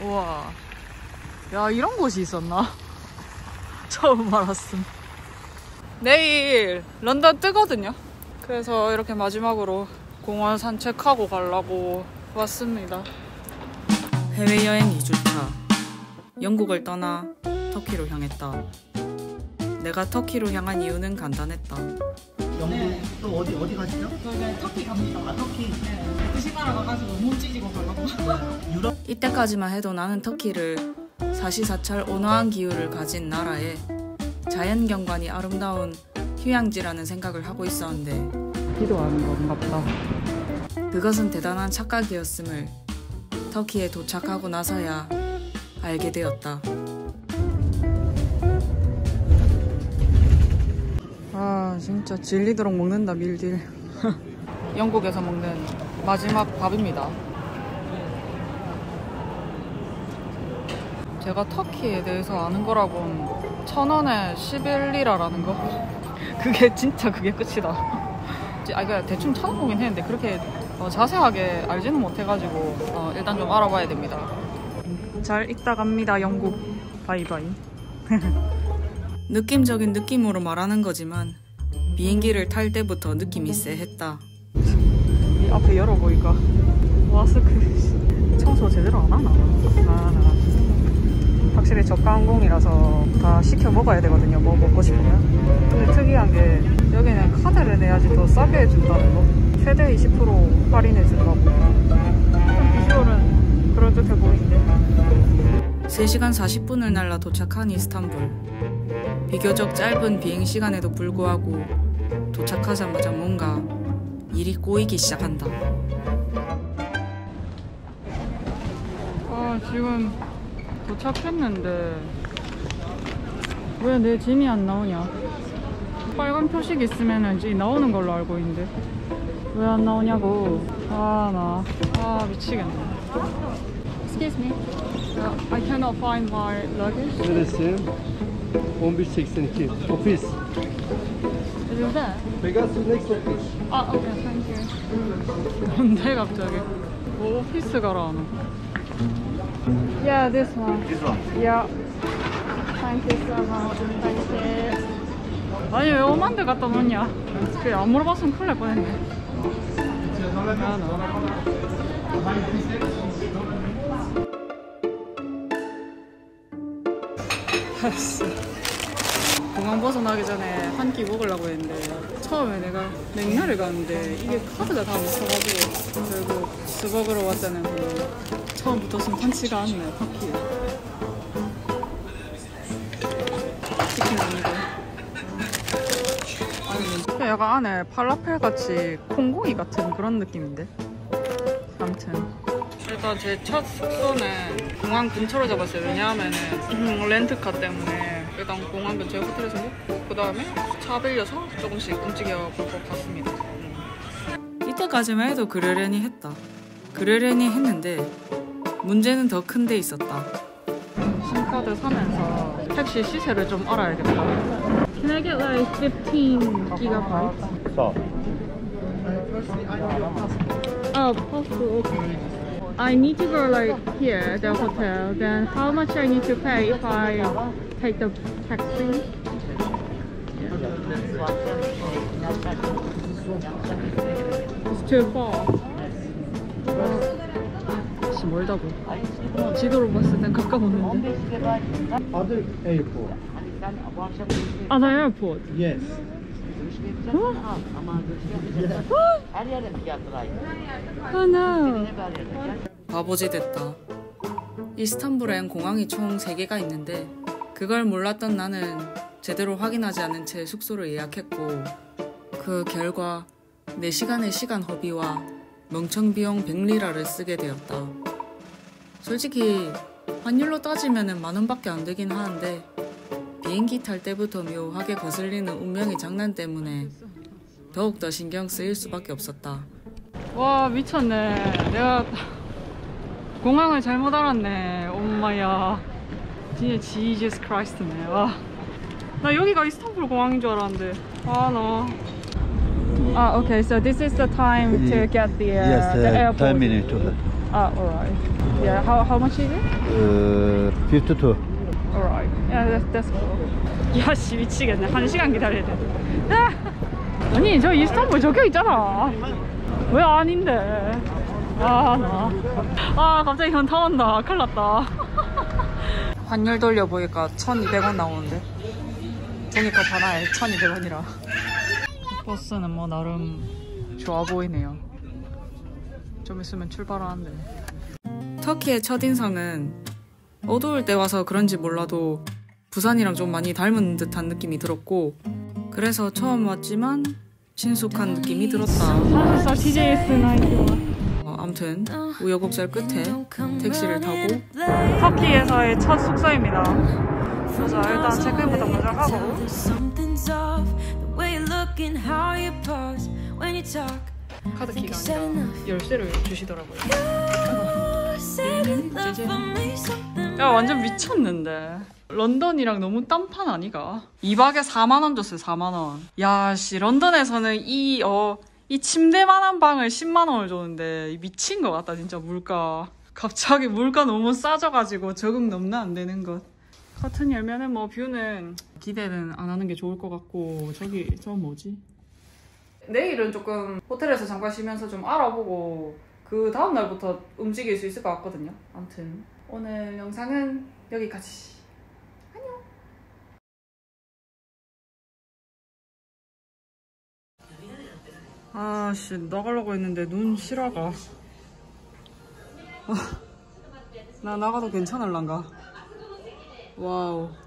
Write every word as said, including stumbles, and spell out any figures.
우와. 야, 이런 곳이 있었나? 처음 알았음. 내일 런던 뜨거든요. 그래서 이렇게 마지막으로 공원 산책하고 가려고 왔습니다. 해외여행 이 주차. 영국을 떠나 터키로 향했다. 내가 터키로 향한 이유는 간단했다. 영국 네. 또 어디 어디 가시죠? 저희 터키 갑니다. 아 터키. 네. 그 시간에 가가지고 몸 찢고 가려고. 네. 유럽. 이때까지만 해도 나는 터키를 사시사철 온화한 기후를 가진 나라에 자연경관이 아름다운 휴양지라는 생각을 하고 있었는데 기도하는 건가 보다. 그것은 대단한 착각이었음을 터키에 도착하고 나서야 알게 되었다. 아, 진짜 질리도록 먹는다, 밀딜. 영국에서 먹는 마지막 밥입니다. 제가 터키에 대해서 아는 거라곤 천 원에 십일 리라라는 거. 그게 진짜 그게 끝이다. 아, 그러니까 대충 찾아보긴 했는데 그렇게 어, 자세하게 알지는 못해가지고 어, 일단 좀 알아봐야 됩니다. 잘 있다 갑니다, 영국. 바이바이. 느낌적인 느낌으로 말하는 거지만 비행기를 탈 때부터 느낌이 쎄했다. 이 앞에 열어보니까 마스크 청소 제대로 안 하나? 아, 나. 확실히 저가 항공이라서 다 시켜 먹어야 되거든요, 뭐 먹고 싶으면. 근데 특이한 게 여기는 카드를 내야지 더 싸게 해준다는 거. 최대 이십 퍼센트 할인해준다고. 비주얼은 그럴듯해 보이는데. 세 시간 사십 분을 날라 도착한 이스탄불. 비교적 짧은 비행시간에도 불구하고 도착하자마자 뭔가 일이 꼬이기 시작한다. 아, 지금 도착했는데 왜 내 짐이 안 나오냐? 빨간 표식 있으면 이제 나오는 걸로 알고 있는데 왜 안 나오냐고. 아, 나 아, 미치겠네. Excuse me. Uh, I cannot find my luggage. Neresi? on bir seksen iki. Ofis. Is it there? Pegasus next office. 아, okay, thank you. 뭔데 갑자기? 뭐 오피스 가라 하노? Yeah, this one. This one. Yeah. Thank you so much. Thank you. 아니 왜 오만 데 갖다 놓냐? 그래 안 물어봤으면 큰일 날 뻔했네. 아, 나. 공항 벗어나기 전에 한 끼 먹으려고 했는데 처음에 내가 맥락을 갔는데 이게 카드가 다 못써가지고 결국 스벅으로 왔다는 그 처음부터 심판치가 않네. 터키 치킨 아니고 아니 약간 안에 팔라펠 같이 콩고기 같은 그런 느낌인데. 아무튼 일단 제 첫 숙소는 공항 근처로 잡았어요. 왜냐하면은 렌트카 때문에 일단 공항 근처에 호텔에서 묵고 그 다음에 차 빌려서 조금씩 움직여 볼 것 같습니다. 음. 이때까지만 해도 그러려니 했다. 그러려니 했는데 문제는 더 큰 데 있었다. 심카드 사면서 택시 시세를 좀 알아야겠다. Can I get like fifteen gigabytes? Stop. Oh, passport. Okay. I need to go like here, the hotel. Then how much I need to pay if I take the taxi? It's too far. 씨, 멀다고. 지도로 봤을 땐 가까웠는데. Other airport. Other airport? Yes. What? Oh no. 바보지 됐다. 이스탄불엔 공항이 총 세 개가 있는데 그걸 몰랐던 나는 제대로 확인하지 않은 채 숙소를 예약했고 그 결과 네 시간의 시간 허비와 멍청 비용 백 리라를 쓰게 되었다. 솔직히 환율로 따지면 만 원밖에 안 되긴 하는데 비행기 탈 때부터 묘하게 거슬리는 운명의 장난 때문에 더욱더 신경 쓰일 수밖에 없었다. 와, 미쳤네. 내가 공항을 잘못 알았네. 엄마야. 진짜 지저스 크라이스트네. 와. 나 여기가 이스탄불 공항인 줄 알았는데. 아, 나. 아, okay. So this is the time to get the, uh, Yes, the uh, airport. ten minutes. Ah, alright. Yeah, how, how much is it? Uh, fifty-two. Alright. Yeah, that's, that's cool. 야, 씨, 미치겠네. 한 시간 기다려야 돼. 야! 아니, 저 이스탄불 적혀 있잖아. 왜 아닌데? 아, 나. 아, 갑자기 현타 온다. 큰일 났다. 환율 돌려보니까 천이백 원 나오는데. 종이컵 하나에 천이백 원이라. 버스는 뭐 나름 좋아 보이네요. 좀 있으면 출발하는데. 터키의 첫인상은 어두울 때 와서 그런지 몰라도 부산이랑 좀 많이 닮은 듯한 느낌이 들었고, 그래서 처음 왔지만 친숙한 느낌이 들었다. 사십 살 티제이에스 나이트. 어, 아무튼 우여곡절 끝에 택시를 타고 터키에서의 첫 숙소입니다. 그래서 일단 체크인부터 먼저 하고 카드키가 아니라 열쇠를 주시더라고요. 야, 완전 미쳤는데. 런던이랑 너무 딴판 아니가? 이 박에 사만 원 줬어요. 사만 원. 야, 씨, 런던에서는 이, 어, 이 침대만한 방을 십만 원을 줬는데 미친 것 같다, 진짜. 물가. 갑자기 물가 너무 싸져가지고 적응 너무나 안 되는 것. 커튼 열면은 뭐 뷰는 기대는 안 하는 게 좋을 것 같고. 저기 저 뭐지? 내일은 조금 호텔에서 잠깐 쉬면서 좀 알아보고 그 다음 날부터 움직일 수 있을 것 같거든요. 아무튼 오늘 영상은 여기까지. 안녕. 아씨, 나가려고 했는데 눈 실화가. 나 나가도 괜찮을란가? 와우.